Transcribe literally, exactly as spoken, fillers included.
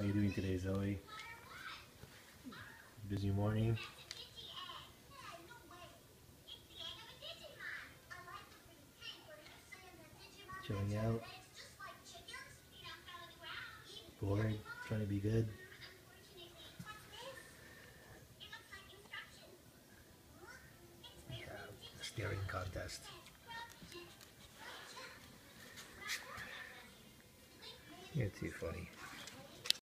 you doing today, Zoe? Busy morning? Chilling out? Bored? Trying to be good? Yeah, staring contest. You're too funny.